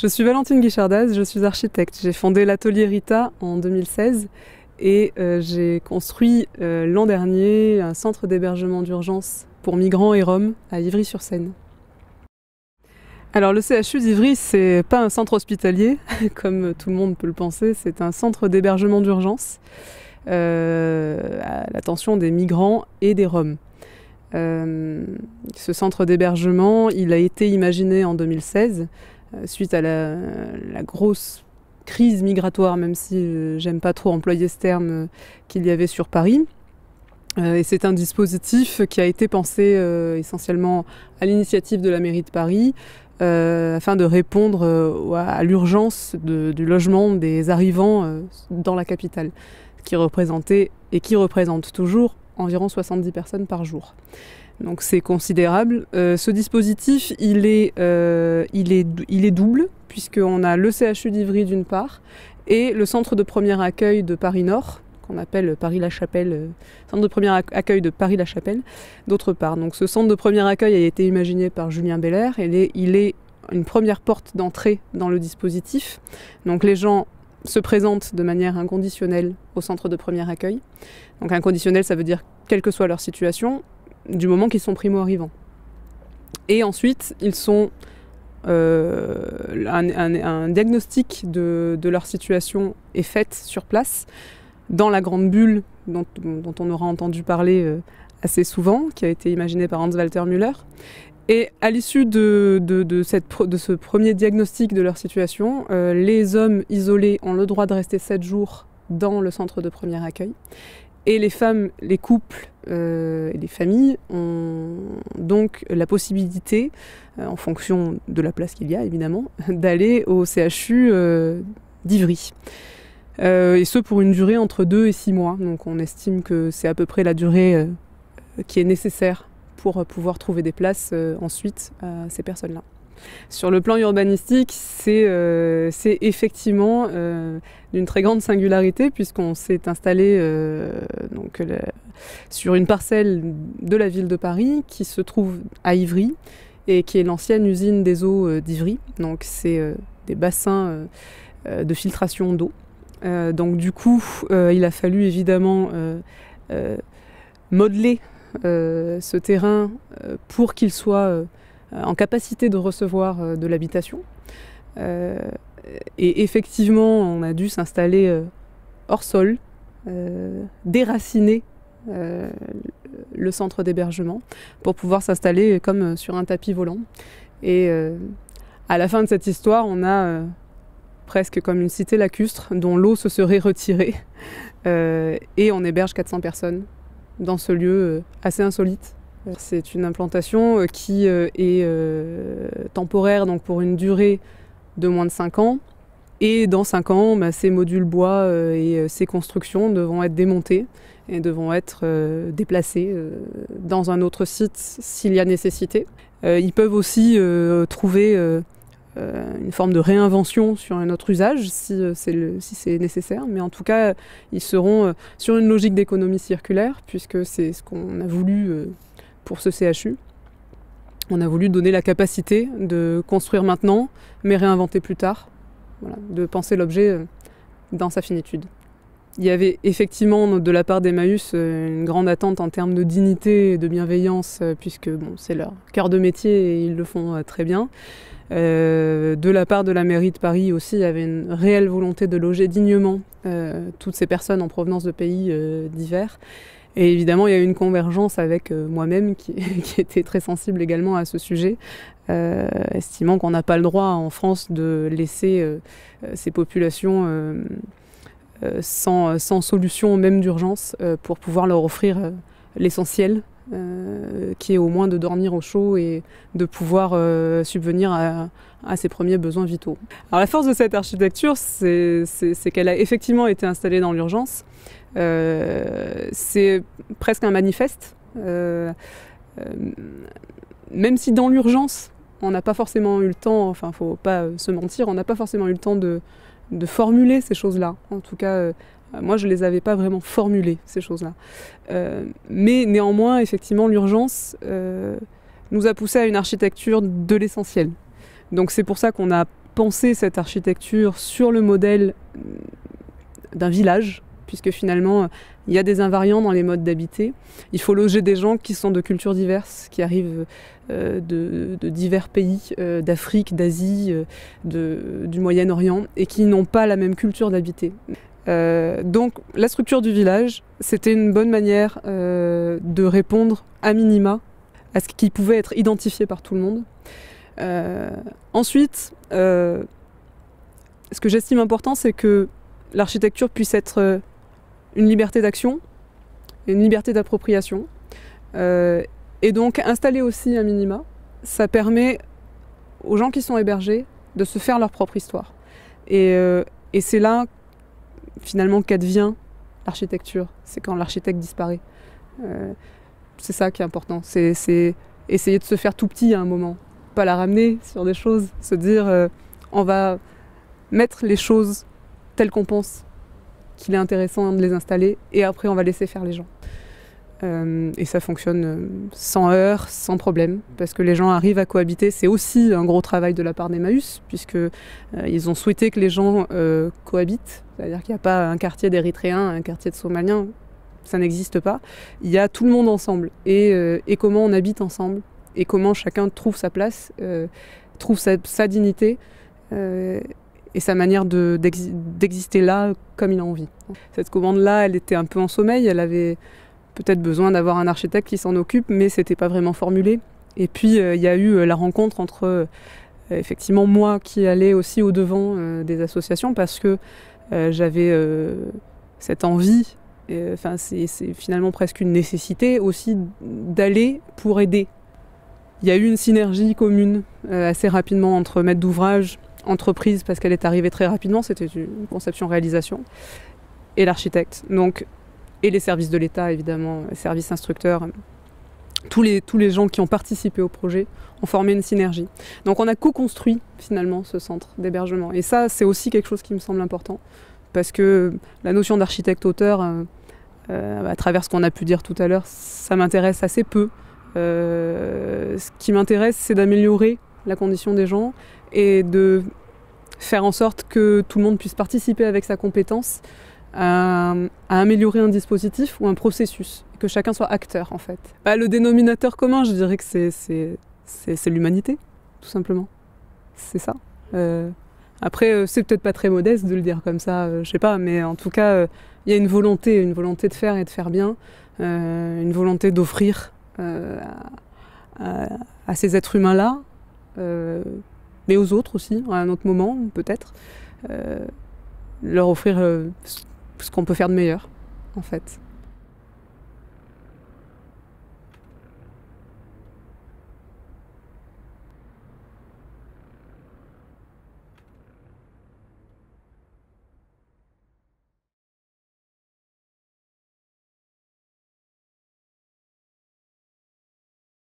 Je suis Valentine Guichardaz, je suis architecte. J'ai fondé l'atelier Rita en 2016 et j'ai construit l'an dernier un centre d'hébergement d'urgence pour migrants et roms à Ivry-sur-Seine. Alors le CHU d'Ivry, c'est pas un centre hospitalier, comme tout le monde peut le penser, c'est un centre d'hébergement d'urgence à l'attention des migrants et des roms. Ce centre d'hébergement, il a été imaginé en 2016 suite à la grosse crise migratoire, même si j'aime pas trop employer ce terme, qu'il y avait sur Paris. Et c'est un dispositif qui a été pensé essentiellement à l'initiative de la mairie de Paris afin de répondre à l'urgence du logement des arrivants dans la capitale, qui représentait et qui représente toujours environ 70 personnes par jour. Donc c'est considérable. Ce dispositif, il est double, puisqu'on a le CHU d'Ivry d'une part, et le centre de premier accueil de Paris-Nord, qu'on appelle Paris-la-Chapelle, centre de premier accueil de Paris-la-Chapelle, d'autre part. Donc ce centre de premier accueil a été imaginé par Julien Belair, et il est une première porte d'entrée dans le dispositif. Donc les gens se présentent de manière inconditionnelle au centre de premier accueil. Donc inconditionnel, ça veut dire quelle que soit leur situation, du moment qu'ils sont primo-arrivants. Et ensuite, ils sont un diagnostic de leur situation est fait sur place, dans la grande bulle dont on aura entendu parler assez souvent, qui a été imaginée par Hans-Walter Müller. Et à l'issue de ce premier diagnostic de leur situation, les hommes isolés ont le droit de rester 7 jours dans le centre de premier accueil. Et les femmes, les couples et les familles ont donc la possibilité, en fonction de la place qu'il y a évidemment, d'aller au CHU d'Ivry. Et ce pour une durée entre 2 et 6 mois. Donc on estime que c'est à peu près la durée qui est nécessaire pour pouvoir trouver des places ensuite à ces personnes-là. Sur le plan urbanistique, c'est effectivement d'une très grande singularité, puisqu'on s'est installé sur une parcelle de la ville de Paris qui se trouve à Ivry et qui est l'ancienne usine des eaux d'Ivry. Donc c'est des bassins de filtration d'eau. Donc du coup, il a fallu évidemment modeler ce terrain pour qu'il soit en capacité de recevoir de l'habitation. Et effectivement, on a dû s'installer hors sol, déraciner le centre d'hébergement pour pouvoir s'installer comme sur un tapis volant. Et à la fin de cette histoire, on a presque comme une cité lacustre dont l'eau se serait retirée et on héberge 400 personnes dans ce lieu assez insolite. C'est une implantation qui est temporaire, donc pour une durée de moins de 5 ans. Et dans 5 ans, ces modules bois et ces constructions devront être démontés et devront être déplacés dans un autre site s'il y a nécessité. Ils peuvent aussi trouver une forme de réinvention sur un autre usage si c'est nécessaire, mais en tout cas ils seront sur une logique d'économie circulaire, puisque c'est ce qu'on a voulu pour ce CHU. On a voulu donner la capacité de construire maintenant, mais réinventer plus tard, voilà, de penser l'objet dans sa finitude. Il y avait effectivement de la part d'Emmaüs une grande attente en termes de dignité et de bienveillance, puisque bon, c'est leur cœur de métier et ils le font très bien. De la part de la mairie de Paris aussi, il y avait une réelle volonté de loger dignement toutes ces personnes en provenance de pays divers. Et évidemment, il y a eu une convergence avec moi-même qui était très sensible également à ce sujet, estimant qu'on n'a pas le droit en France de laisser ces populations sans solution même d'urgence pour pouvoir leur offrir l'essentiel, qui est au moins de dormir au chaud et de pouvoir subvenir à ses premiers besoins vitaux. Alors la force de cette architecture, c'est qu'elle a effectivement été installée dans l'urgence. C'est presque un manifeste, même si dans l'urgence, on n'a pas forcément eu le temps, enfin faut pas se mentir, on n'a pas forcément eu le temps de formuler ces choses-là. En tout cas, moi je les avais pas vraiment formulées, ces choses-là. Mais néanmoins, effectivement, l'urgence nous a poussé à une architecture de l'essentiel. Donc c'est pour ça qu'on a penser cette architecture sur le modèle d'un village, puisque finalement, il y a des invariants dans les modes d'habiter. Il faut loger des gens qui sont de cultures diverses, qui arrivent de divers pays, d'Afrique, d'Asie, du Moyen-Orient, et qui n'ont pas la même culture d'habiter. Donc la structure du village, c'était une bonne manière de répondre à minima à ce qui pouvait être identifié par tout le monde. Ensuite, ce que j'estime important, c'est que l'architecture puisse être une liberté d'action, une liberté d'appropriation. Et donc installer aussi un minima, ça permet aux gens qui sont hébergés de se faire leur propre histoire. Et c'est là, finalement, qu'advient l'architecture. C'est quand l'architecte disparaît. C'est ça qui est important. C'est essayer de se faire tout petit à un moment. Pas la ramener sur des choses, se dire on va mettre les choses telles qu'on pense qu'il est intéressant de les installer, et après on va laisser faire les gens. Et ça fonctionne sans heurts, sans problème, parce que les gens arrivent à cohabiter. C'est aussi un gros travail de la part d'Emmaüs, puisqu'ils ont souhaité que les gens cohabitent, c'est-à-dire qu'il n'y a pas un quartier d'Érythréens, un quartier de Somaliens, ça n'existe pas. Il y a tout le monde ensemble, et comment on habite ensemble, et comment chacun trouve sa place, trouve sa dignité, et sa manière d'exister là comme il a envie. Cette commande-là, elle était un peu en sommeil, elle avait peut-être besoin d'avoir un architecte qui s'en occupe, mais c'était pas vraiment formulé. Et puis il y a eu la rencontre entre effectivement moi qui allais aussi au-devant des associations, parce que j'avais cette envie, enfin c'est finalement presque une nécessité aussi d'aller pour aider. Il y a eu une synergie commune assez rapidement entre maître d'ouvrage, entreprise, parce qu'elle est arrivée très rapidement, c'était une conception-réalisation, et l'architecte. Donc, et les services de l'État, évidemment, les services instructeurs, tous les gens qui ont participé au projet ont formé une synergie. Donc on a co-construit finalement ce centre d'hébergement. Et ça, c'est aussi quelque chose qui me semble important, parce que la notion d'architecte-auteur, à travers ce qu'on a pu dire tout à l'heure, ça m'intéresse assez peu. Ce qui m'intéresse, c'est d'améliorer la condition des gens et de faire en sorte que tout le monde puisse participer avec sa compétence à améliorer un dispositif ou un processus, que chacun soit acteur en fait. Le dénominateur commun, je dirais que c'est l'humanité, tout simplement. C'est ça. Après, c'est peut-être pas très modeste de le dire comme ça, je sais pas, mais en tout cas, il y a une volonté de faire et de faire bien, une volonté d'offrir à ces êtres humains-là, mais aux autres aussi, à un autre moment peut-être, leur offrir ce qu'on peut faire de meilleur, en fait.